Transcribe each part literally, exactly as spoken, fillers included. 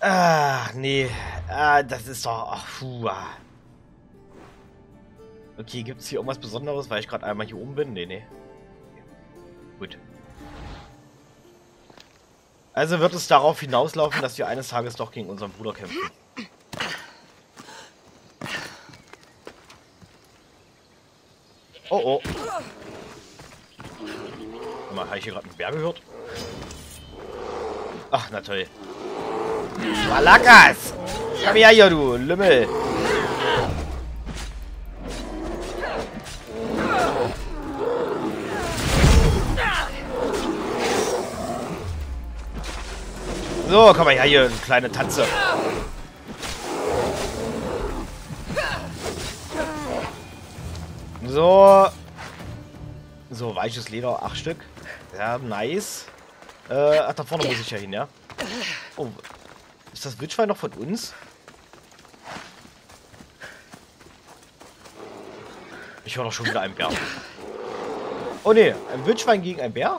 Ah, nee. Ah, das ist doch... Ach, puh. ah. Okay, gibt es hier irgendwas Besonderes, weil ich gerade einmal hier oben bin? Nee, nee. Gut. Also wird es darauf hinauslaufen, dass wir eines Tages doch gegen unseren Bruder kämpfen. Oh, oh. Warte mal, habe ich hier gerade einen Bär gehört? Ach, na toll. Malakas! Komm her hier, du Lümmel! So, komm mal her hier, du kleine Tanze. So. So, weiches Leder, acht Stück. Ja, nice. Äh, ach, da vorne muss ich ja hin, ja? Oh, ist das Wildschwein noch von uns? Ich höre doch schon wieder einen Bär. Oh ne, ein Wildschwein gegen ein Bär?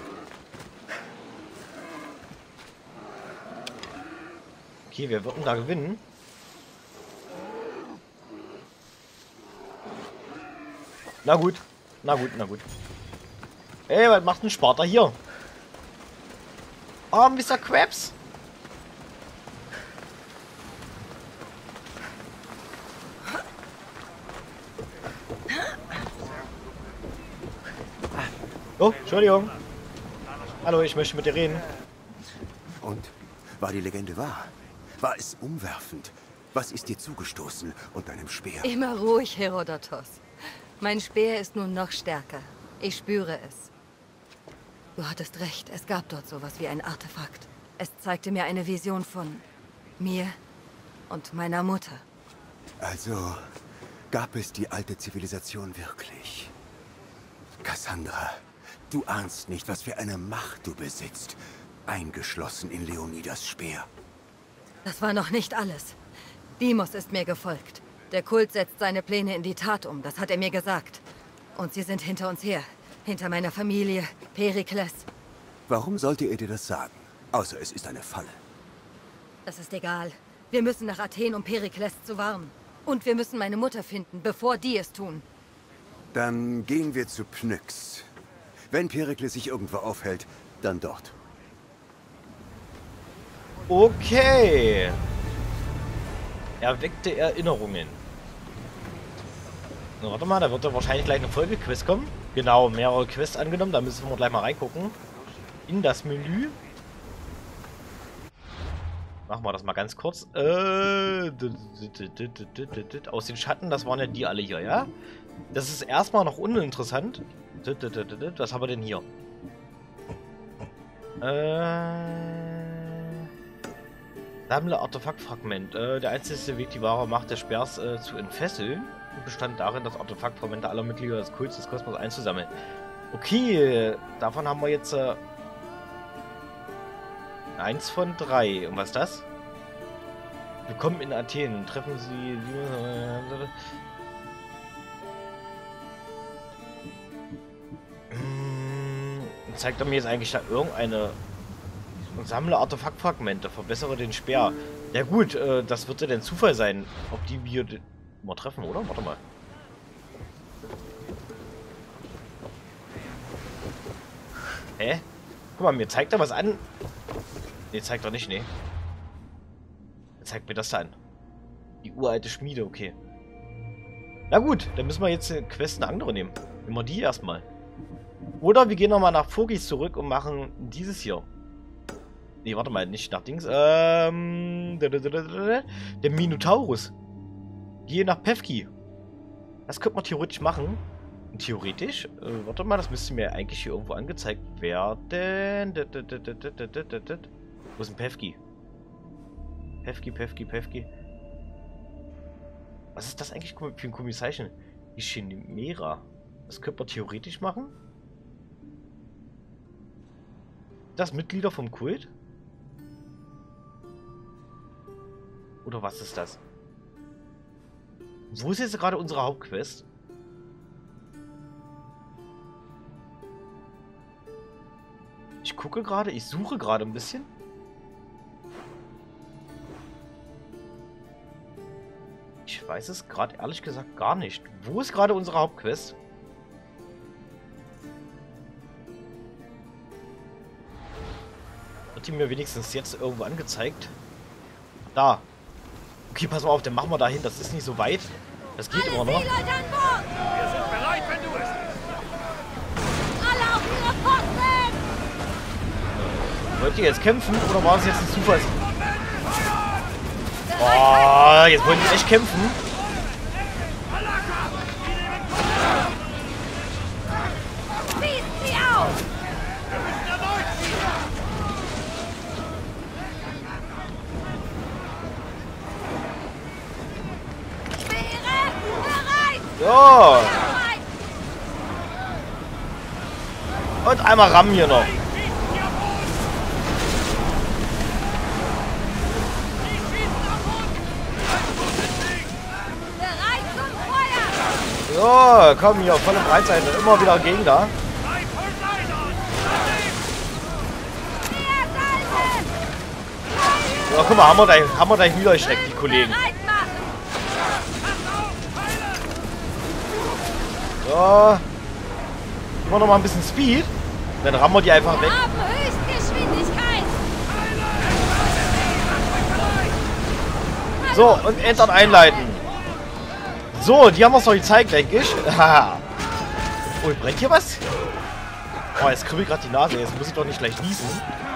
Okay, wer wird denn da gewinnen? Na gut, na gut, na gut. Ey, was macht ein Sparta hier? Oh, Mister Krabs. Oh, Entschuldigung. Hallo, ich möchte mit dir reden. Und? War die Legende wahr? War es umwerfend? Was ist dir zugestoßen und deinem Speer? Immer ruhig, Herodotos. Mein Speer ist nun noch stärker. Ich spüre es. Du hattest recht, es gab dort sowas wie ein Artefakt. Es zeigte mir eine Vision von mir und meiner Mutter. Also, gab es die alte Zivilisation wirklich? Cassandra, du ahnst nicht, was für eine Macht du besitzt, eingeschlossen in Leonidas Speer. Das war noch nicht alles. Deimos ist mir gefolgt. Der Kult setzt seine Pläne in die Tat um, das hat er mir gesagt. Und sie sind hinter uns her. Hinter meiner Familie, Perikles. Warum sollte er dir das sagen? Außer es ist eine Falle. Das ist egal. Wir müssen nach Athen, um Perikles zu warnen. Und wir müssen meine Mutter finden, bevor die es tun. Dann gehen wir zu Pnyx. Wenn Perikles sich irgendwo aufhält, dann dort. Okay. Erweckte Erinnerungen. Na, warte mal, da wird doch wahrscheinlich gleich eine Folgequest kommen. Genau, mehrere Quests angenommen. Da müssen wir gleich mal reingucken. In das Menü. Machen wir das mal ganz kurz. Äh, aus den Schatten, das waren ja die alle hier, ja? Das ist erstmal noch uninteressant. Was haben wir denn hier? Äh... Sammle Artefaktfragment. Äh, der einzige Weg, die wahre Macht des Speers äh, zu entfesseln, bestand darin, das Artefaktfragmente aller Mitglieder des Kults des Kosmos einzusammeln. Okay, davon haben wir jetzt äh, eins von drei. Und was ist das? Willkommen in Athen. Treffen Sie... Hm, zeigt er mir jetzt eigentlich da irgendeine... Sammle Artefaktfragmente, verbessere den Speer. Ja gut, äh, das wird ja den Zufall sein, ob die wir mal treffen, oder? Warte mal. Hä? Guck mal, mir zeigt er was an. Ne, zeigt er nicht, ne. Er zeigt mir das da an. Die uralte Schmiede, okay. Na gut, dann müssen wir jetzt eine Quest eine andere nehmen. Nehmen wir die erstmal. Oder wir gehen nochmal nach Phogis zurück und machen dieses hier. Nee, warte mal, nicht nach Dings. Ähm. Der Minotaurus. Gehe nach Pefki. Das könnte man theoretisch machen. Und theoretisch? Äh, warte mal, das müsste mir eigentlich hier irgendwo angezeigt werden. Wo ist denn Pefki? Pefki, Pefki, Pefki. Was ist das eigentlich für ein komisches Zeichen? Die Chimera. Das könnte man theoretisch machen. Das Mitglieder vom Kult? Oder was ist das? Wo ist jetzt gerade unsere Hauptquest? Ich gucke gerade, ich suche gerade ein bisschen. Ich weiß es gerade ehrlich gesagt gar nicht. Wo ist gerade unsere Hauptquest? Wird die mir wenigstens jetzt irgendwo angezeigt? Da. Okay, pass mal auf, dann machen wir da hin. Das ist nicht so weit. Das geht immer noch. Wir sind bereit, wenn du es bist. Alle auf ihre Posten! Wollt ihr jetzt kämpfen oder war es jetzt ein Zufall? Oh, jetzt wollen die echt kämpfen. Schießt sie auf! Wir müssen erneut Speere bereit! So. Bereit! Und einmal rammen hier noch. So, komm hier, volle Breitseite. Immer wieder Gegner. Ja, guck mal, haben wir gleich, haben wir gleich niedergeschreckt, die Kollegen. So. Immer noch mal ein bisschen Speed. Dann rammen wir die einfach weg. So, und Enter einleiten. So, die haben uns doch gezeigt, denke ich. Oh, brennt hier was? Oh, jetzt kribbelt gerade die Nase. Jetzt muss ich doch nicht gleich niesen.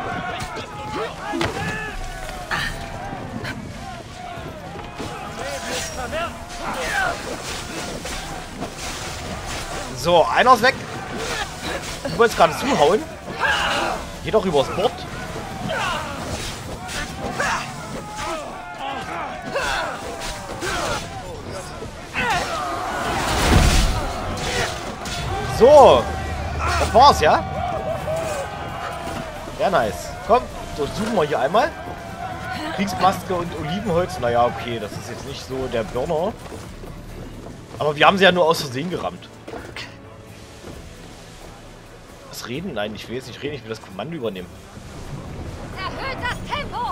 So, einer ist weg. Du wolltest gerade zuhauen. Geh doch übers Bord. So, das war's, ja? Ja, nice. Komm, durchsuchen wir hier einmal. Kriegsmaske und Olivenholz. Naja, okay, das ist jetzt nicht so der Burner. Aber wir haben sie ja nur aus Versehen gerammt. Was reden? Nein, ich will jetzt nicht reden, ich will das Kommando übernehmen. Erhöht das Tempo!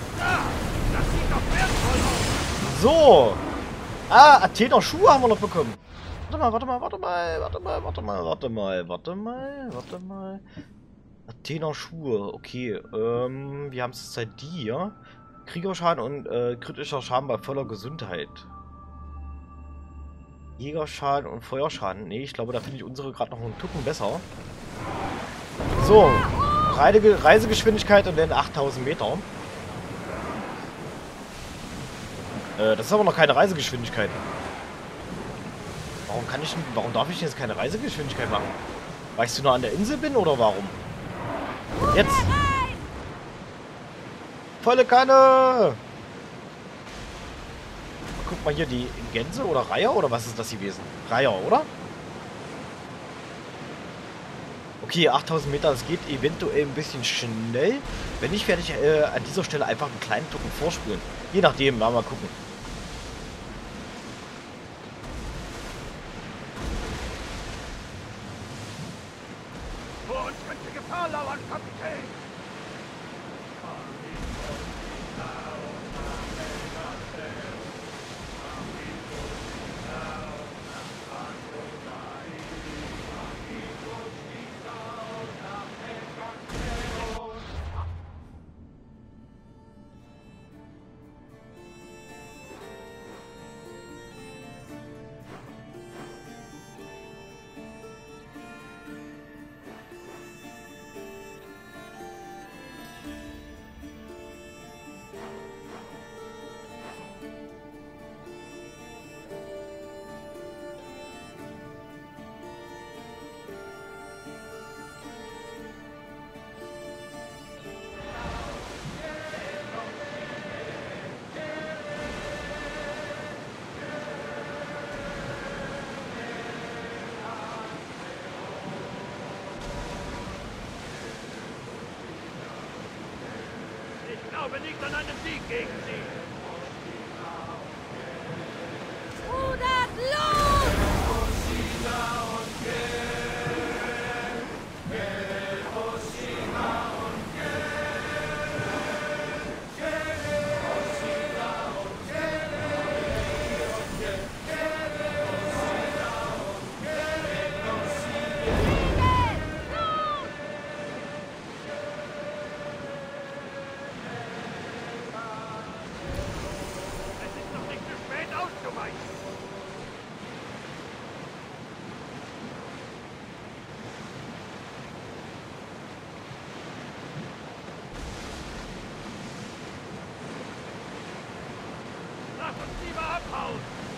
So. Ah, Athener Schuhe haben wir noch bekommen. Warte mal, warte mal, warte mal, warte mal, warte mal, warte mal, warte mal, warte mal. Athener Schuhe, okay. Ähm, wir haben es seit die hier. Kriegerschaden und äh, kritischer Schaden bei voller Gesundheit. Jägerschaden und Feuerschaden. Nee, ich glaube, da finde ich unsere gerade noch einen Tucken besser. So. Reide Reisegeschwindigkeit und dann achttausend Meter. Äh, das ist aber noch keine Reisegeschwindigkeit. Warum kann ich, warum darf ich jetzt keine Reisegeschwindigkeit machen? Weil ich so nah an der Insel bin oder warum? Jetzt! Volle Kanne! Guck mal hier, die Gänse oder Reiher oder was ist das gewesen? Reiher, oder? Okay, achttausend Meter, das geht eventuell ein bisschen schnell. Wenn nicht, werde ich äh, an dieser Stelle einfach einen kleinen Tucken vorspulen. Je nachdem, mal gucken. Ich glaube nicht an einen Sieg gegen sie. Rudert los! bereit. Lass uns lieber abhauen.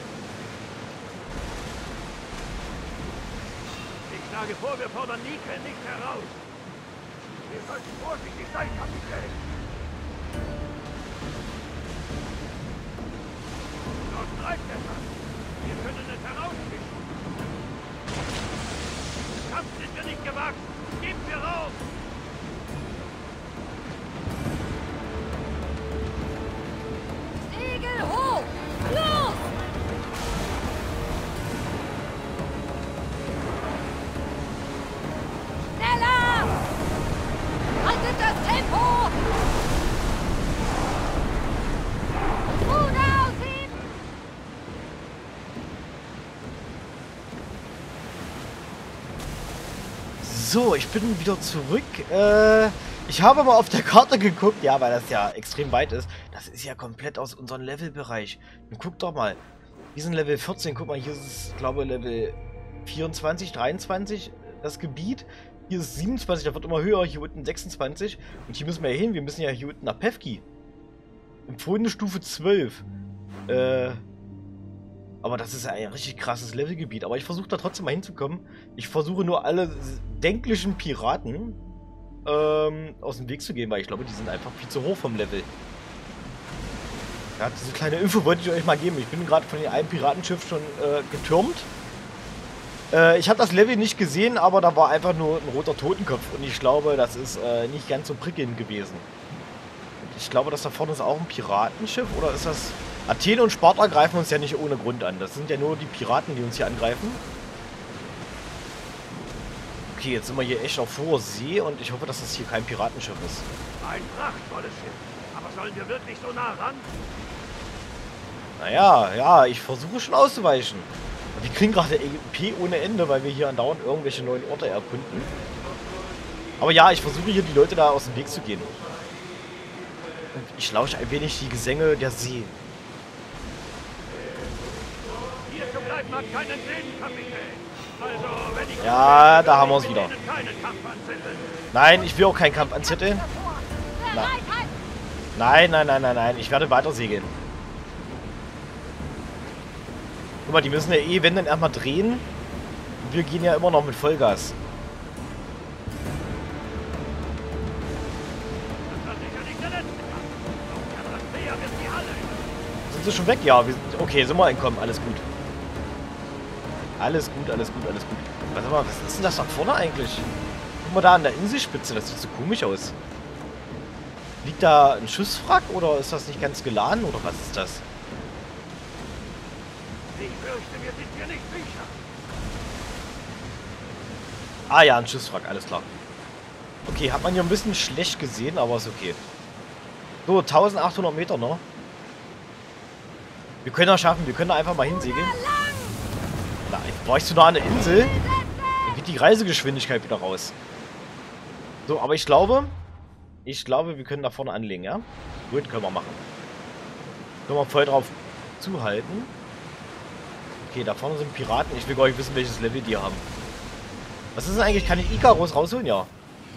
Ich schlage vor, wir fordern Nike nicht heraus. Wir sollten vorsichtig sein, Kapitän. Dort treibt etwas. Wir können es herausfinden. Kampf sind wir nicht gewachsen. Geben wir raus. Segel hoch! Los! Schneller! Haltet das Tempo! Ruder ausheben! So, ich bin wieder zurück. Äh, ich habe mal auf der Karte geguckt, ja, weil das ja extrem weit ist. Das ist ja komplett aus unserem Levelbereich. Und guck doch mal. Wir sind Level vierzehn. Guck mal, hier ist es, glaube ich, Level vierundzwanzig, dreiundzwanzig, das Gebiet. Hier ist siebenundzwanzig, da wird immer höher. Hier unten sechsundzwanzig. Und hier müssen wir ja hin. Wir müssen ja hier unten nach Pevki. Empfohlene Stufe zwölf. Äh... Aber das ist ja ein richtig krasses Levelgebiet. Aber ich versuche da trotzdem mal hinzukommen. Ich versuche nur alle denklichen Piraten ähm, aus dem Weg zu gehen, weil ich glaube, die sind einfach viel zu hoch vom Level. Ja, diese kleine Info wollte ich euch mal geben. Ich bin gerade von dem einen Piratenschiff schon äh, getürmt. Äh, ich habe das Level nicht gesehen, aber da war einfach nur ein roter Totenkopf. Und ich glaube, das ist äh, nicht ganz so prickelnd gewesen. Und ich glaube, das da vorne ist auch ein Piratenschiff. Oder ist das... Athen und Sparta greifen uns ja nicht ohne Grund an. Das sind ja nur die Piraten, die uns hier angreifen. Okay, jetzt sind wir hier echt auf hoher See und ich hoffe, dass das hier kein Piratenschiff ist. Ein prachtvolles Schiff. Aber sollen wir wirklich so nah ran? Naja, ja, ich versuche schon auszuweichen. Und wir kriegen gerade E P ohne Ende, weil wir hier andauernd irgendwelche neuen Orte erkunden. Aber ja, ich versuche hier die Leute da aus dem Weg zu gehen. Und ich lausche ein wenig die Gesänge der See. Hier zu bleiben hat keinen Sinn, Kapitän. Also, wenn ich... Ja, da haben wir uns wieder. Keinen Kampf anzetteln. Nein, ich will auch keinen Kampf anzetteln. Na. Nein, nein, nein, nein, nein. Ich werde weiter segeln. Guck mal, die müssen ja eh, wenn dann erstmal drehen. Und wir gehen ja immer noch mit Vollgas. Das war sicherlich der letzte Kampf. Auf der Dracea wird die Halle. Sind sie schon weg? Ja, wir sind, okay, sind wir entkommen. Alles gut. Alles gut, alles gut, alles gut. Warte mal, was ist denn das da vorne eigentlich? Guck mal da an der Inselspitze, das sieht so komisch aus. Liegt da ein Schiffswrack oder ist das nicht ganz geladen oder was ist das? Ich fürchte, wir sind hier nicht sicher. Ah ja, ein Schiffswrack, alles klar. Okay, hat man hier ein bisschen schlecht gesehen, aber ist okay. So, eintausendachthundert Meter noch. Wir können das schaffen, wir können da einfach mal hinsegeln. Na, war ich zu nah an der Insel? Dann geht die Reisegeschwindigkeit wieder raus. So, aber ich glaube, ich glaube, wir können da vorne anlegen, ja? Gut, können wir machen. Können wir voll drauf zuhalten. Okay, da vorne sind Piraten. Ich will gar nicht wissen, welches Level die haben. Was ist denn eigentlich? Kann ich Icarus rausholen? Ja.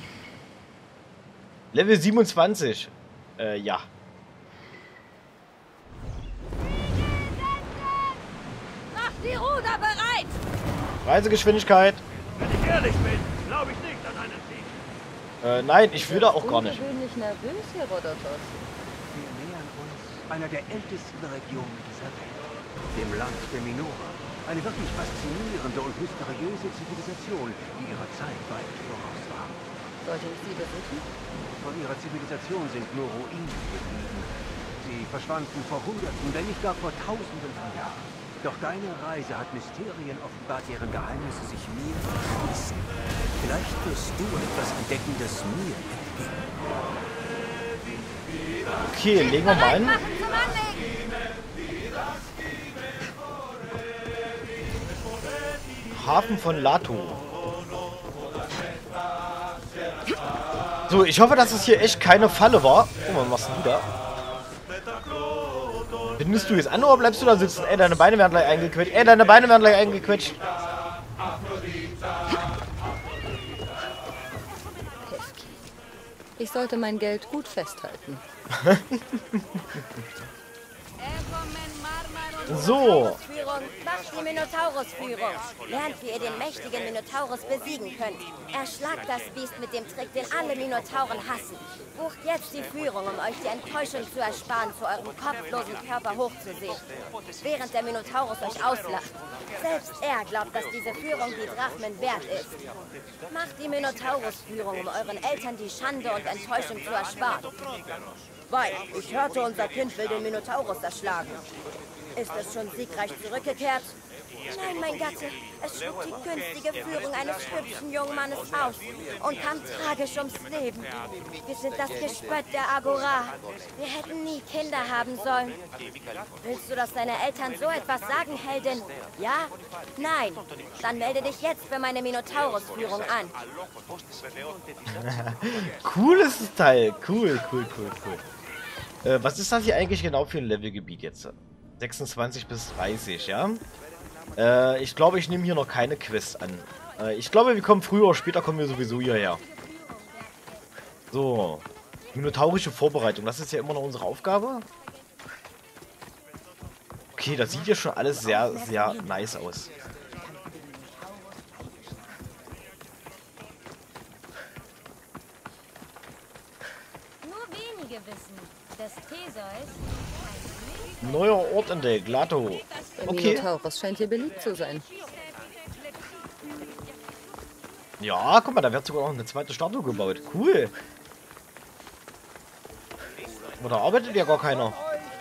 Level siebenundzwanzig. Äh, ja. Mach die Ruder bereit! Reisegeschwindigkeit. Wenn ich ehrlich bin, glaube ich nicht an einen Sieg. Äh, nein, ich will da auch gar nicht. Ungewöhnlich nervös, Herodotos. Wir nähern uns einer der ältesten Regionen dieser Welt, dem Land der Minora. Eine wirklich faszinierende und mysteriöse Zivilisation, die ihrer Zeit weit voraus war. Sollte ich sie besuchen? Von ihrer Zivilisation sind nur Ruinen geblieben. Sie verschwanden vor Hunderten, wenn nicht gar vor Tausenden von Jahren. Doch deine Reise hat Mysterien offenbart, deren Geheimnisse sich mir erschließen. Vielleicht wirst du etwas entdecken, das mir entgeht. Okay, legen wir mal ein. Hafen von Lato. So, ich hoffe, dass es hier echt keine Falle war. Oh, was machst du da? Bindest du jetzt an oder bleibst du da sitzen? Ey, deine Beine werden gleich eingequetscht. Ey, deine Beine werden gleich eingequetscht. Ich sollte mein Geld gut festhalten. So. Macht die Minotaurus-Führung. Lernt, wie ihr den mächtigen Minotaurus besiegen könnt. Erschlagt das Biest mit dem Trick, den alle Minotauren hassen. Bucht jetzt die Führung, um euch die Enttäuschung zu ersparen, zu eurem kopflosen Körper hochzusehen. Während der Minotaurus euch auslacht. Selbst er glaubt, dass diese Führung die Drachmen wert ist. Macht die Minotaurus-Führung, um euren Eltern die Schande und Enttäuschung zu ersparen. Weil, ich hörte, unser Kind will den Minotaurus erschlagen. Ist es schon siegreich zurückgekehrt? Nein, mein Gatte. Es schlug die günstige Führung eines hübschen jungen Mannes aus und kam tragisch ums Leben. Wir sind das Gespött der Agora. Wir hätten nie Kinder haben sollen. Willst du, dass deine Eltern so etwas sagen, Heldin? Ja? Nein? Dann melde dich jetzt für meine Minotaurus-Führung an. Cooles Teil. Cool, cool, cool, cool. Äh, was ist das hier eigentlich genau für ein Levelgebiet jetzt? sechsundzwanzig bis dreißig, ja? Äh, ich glaube, ich nehme hier noch keine Quest an. Äh, ich glaube, wir kommen früher oder später kommen wir sowieso hierher. So. Minotaurische Vorbereitung. Das ist ja immer noch unsere Aufgabe. Okay, das sieht ja schon alles sehr, sehr nice aus. Nur wenige wissen, dass Theseus Neuer Ort entdeckt, Glato. Der Okay. Minotaurus scheint hier beliebt zu sein. Ja, guck mal, da wird sogar noch eine zweite Statue gebaut. Cool. Aber da arbeitet ja gar keiner.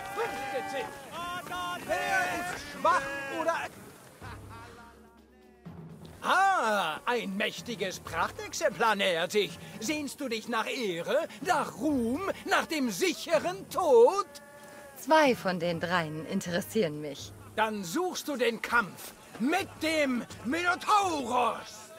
Schwach oder... Ah, ein mächtiges Prachtexemplar nähert sich. Sehnst du dich nach Ehre, nach Ruhm, nach dem sicheren Tod? Zwei von den dreien interessieren mich. Dann suchst du den Kampf mit dem Minotaurus.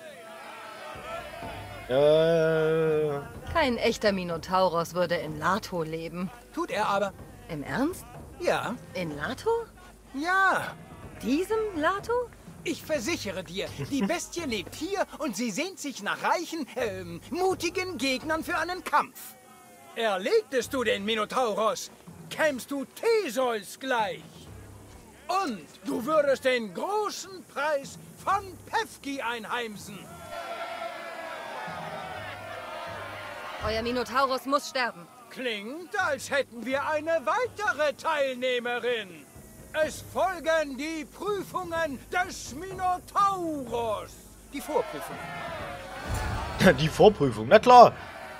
Äh... Kein echter Minotauros würde in Lato leben. Tut er aber. Im Ernst? Ja, In Lato? ja. Diesem Lato? Ich versichere dir, die Bestie lebt hier und sie sehnt sich nach reichen, ähm, mutigen Gegnern für einen Kampf. Erlegtest du den Minotaurus, kämst du Theseus gleich. Und du würdest den großen Preis von Pefki einheimsen. Euer Minotaurus muss sterben. Klingt, als hätten wir eine weitere Teilnehmerin. Es folgen die Prüfungen des Minotaurus. Die Vorprüfungen. Die Vorprüfung, na klar.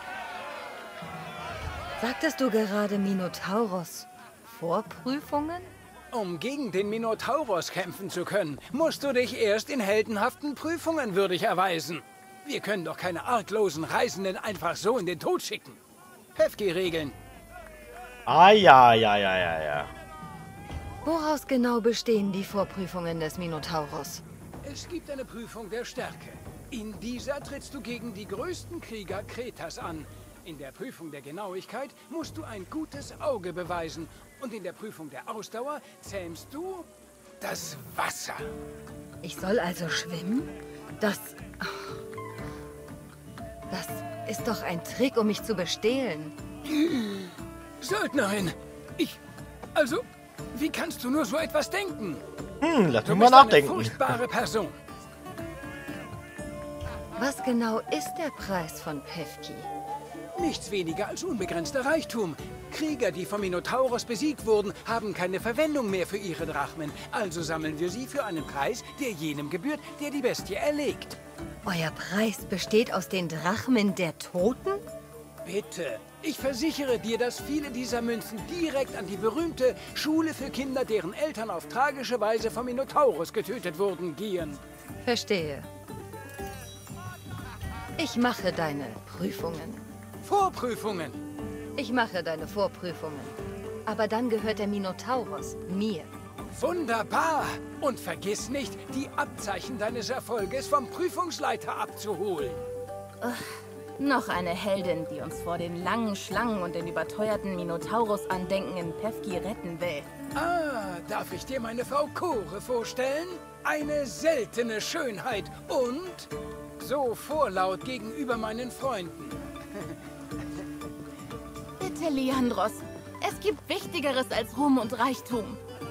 Sagtest du gerade Minotauros? Vorprüfungen? Um gegen den Minotaurus kämpfen zu können, musst du dich erst in heldenhaften Prüfungen würdig erweisen. Wir können doch keine arglosen Reisenden einfach so in den Tod schicken. Pefki-Regeln. Ah, ja, ja, ja, ja, ja. Woraus genau bestehen die Vorprüfungen des Minotauros? Es gibt eine Prüfung der Stärke. In dieser trittst du gegen die größten Krieger Kretas an. In der Prüfung der Genauigkeit musst du ein gutes Auge beweisen. Und in der Prüfung der Ausdauer zähmst du das Wasser. Ich soll also schwimmen? Das... Das ist doch ein Trick, um mich zu bestehlen. Söldnerin, ich... Also, wie kannst du nur so etwas denken? Hm, lass Du mich mal bist eine nachdenken. furchtbare Person. Was genau ist der Preis von Pefki? Nichts weniger als unbegrenzter Reichtum. Krieger, die vom Minotaurus besiegt wurden, haben keine Verwendung mehr für ihre Drachmen. Also sammeln wir sie für einen Preis, der jenem gebührt, der die Bestie erlegt. Euer Preis besteht aus den Drachmen der Toten? Bitte. Ich versichere dir, dass viele dieser Münzen direkt an die berühmte Schule für Kinder, deren Eltern auf tragische Weise vom Minotaurus getötet wurden, gehen. Verstehe. Ich mache deine Prüfungen. Vorprüfungen. Ich mache deine Vorprüfungen. Aber dann gehört der Minotaurus mir. Wunderbar. Und vergiss nicht, die Abzeichen deines Erfolges vom Prüfungsleiter abzuholen. Noch eine Heldin, die uns vor den langen Schlangen und den überteuerten Minotaurus-Andenken in Pefki retten will. Ah, darf ich dir meine Frau Kore vorstellen? Eine seltene Schönheit und so vorlaut gegenüber meinen Freunden. Bitte, Leandros. Es gibt Wichtigeres als Ruhm und Reichtum.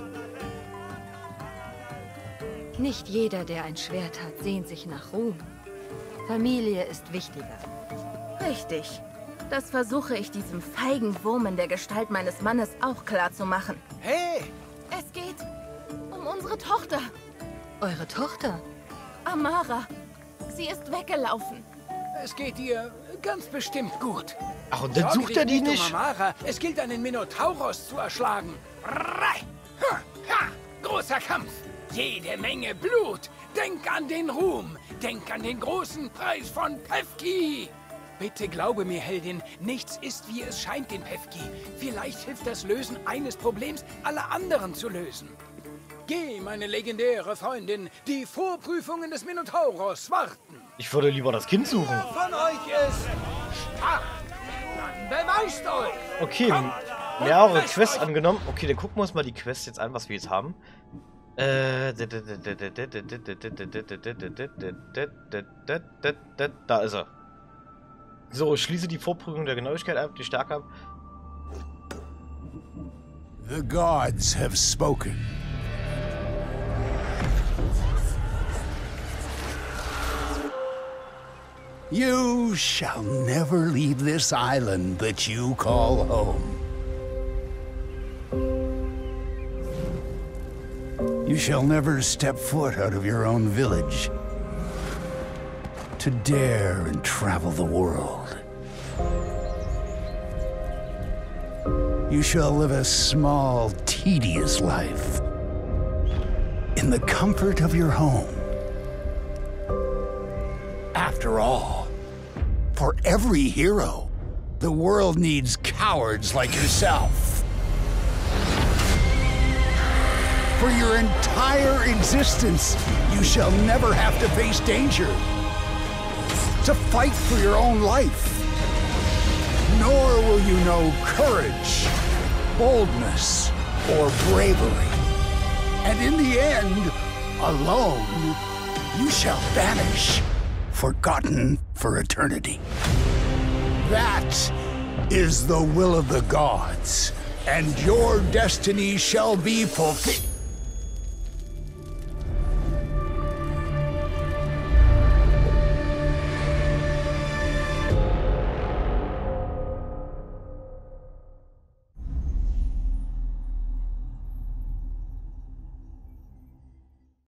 Nicht jeder, der ein Schwert hat, sehnt sich nach Ruhm. Familie ist wichtiger. Richtig. Das versuche ich diesem feigen Wurm in der Gestalt meines Mannes auch klar zu machen. Hey! Es geht um unsere Tochter. Eure Tochter? Amara. Sie ist weggelaufen. Es geht ihr ganz bestimmt gut. Ach, und dann Sorge sucht er dich die nicht nicht? um Amara. Es gilt, einen Minotauros zu erschlagen. Rei! Ha! Ha! Großer Kampf. Jede Menge Blut. Denk an den Ruhm. Denk an den großen Preis von Pefki. Bitte glaube mir, Heldin, nichts ist, wie es scheint in Pefki. Vielleicht hilft das Lösen eines Problems, alle anderen zu lösen. Geh, meine legendäre Freundin. Die Vorprüfungen des Minotauros warten. Ich würde lieber das Kind suchen. Wer von euch ist stark? Dann beweist euch. Okay, Kommt und mehrere beweist Quests euch. angenommen. Okay, dann gucken wir uns mal die Quests jetzt an, was wir jetzt haben. Äh, da ist er. So, schließe die Vorprüfung der Genauigkeit ab, die Stärke ab. The gods have spoken. You shall never leave this island that you call home. You shall never step foot out of your own village to dare and travel the world. You shall live a small, tedious life in the comfort of your home. After all, for every hero, the world needs cowards like yourself. For your entire existence, you shall never have to face danger, to fight for your own life. Nor will you know courage, boldness, or bravery. And in the end, alone, you shall vanish, forgotten for eternity. That is the will of the gods, and your destiny shall be fulfilled.